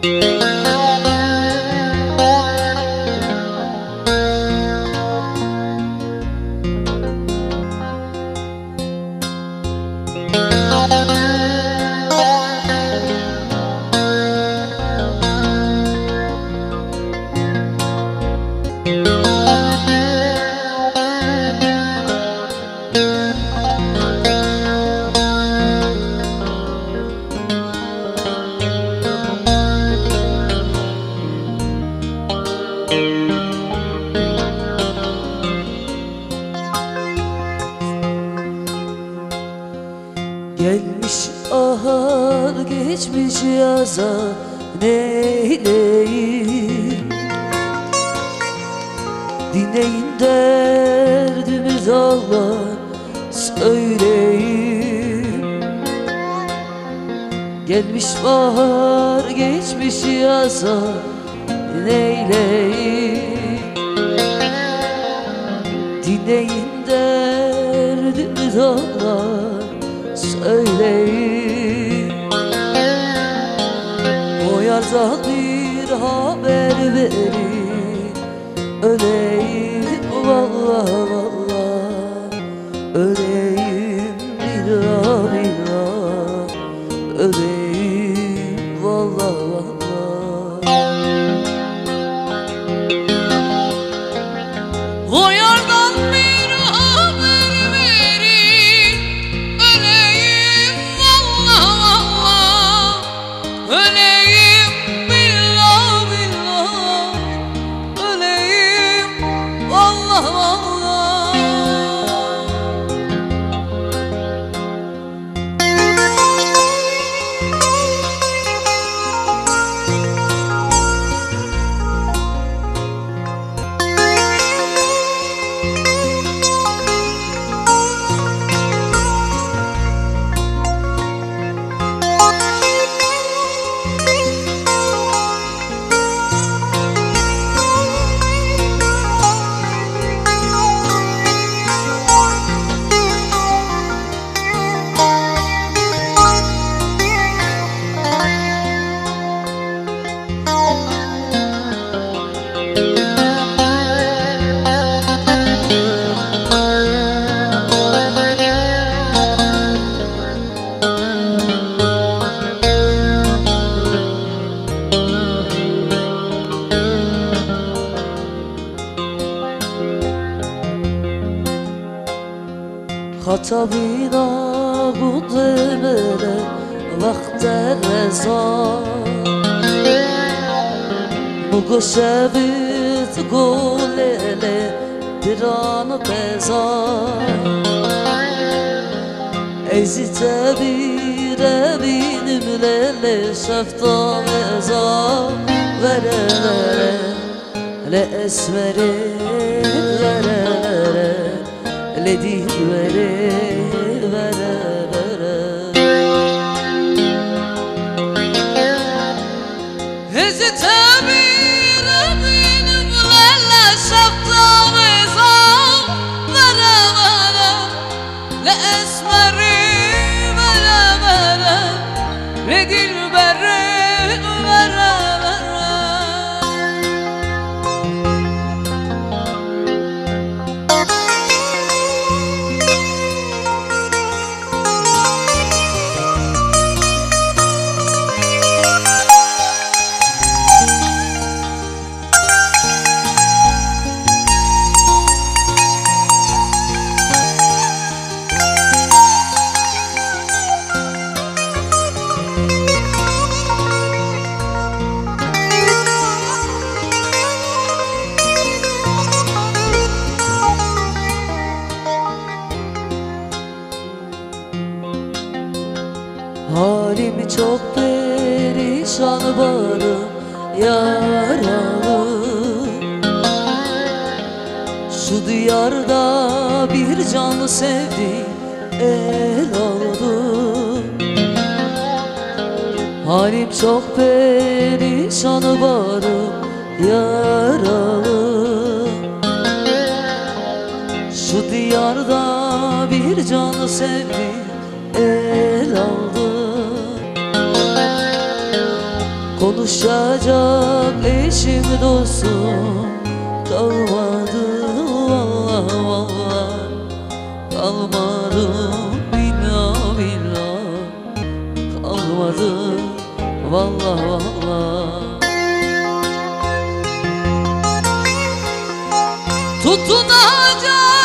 Gelmiş ahar geçmiş yaza neyleyim? Dinleyin derdimiz Allah söyleyeyim. Gelmiş bahar geçmiş yaza neyleyim? Dinleyin derdimiz Allah söyleyin. O yardan bir haber verin, öleyim vallahi vallahi, öleyim billah billah, öleyim vallahi vallahi. O yardan bir haber verin, öleyim vallahi vallahi, öleyim billah billah, öleyim vallahi vallahi. Hatabina bu demene vakte reza, bu goşebit golele diran peza. Ezite bire binim lele şefta meza, vere vere le esmeri vere vere le dilvere vere vere. Ezite bire binim lele şefta meza, vere vere le esmeri vere vere le dilvere vere vere. Halim çok perişan barım yaralı. Şu diyarda bir canı sevdi el aldı. Halim çok perişan barım yaralı. Şu diyarda bir canı sevdi el aldı. konuşacak eşim dostum kalmadı vallahi vallahi kalmadı billah billah kalmadı vallahi vallahi. Tutunacak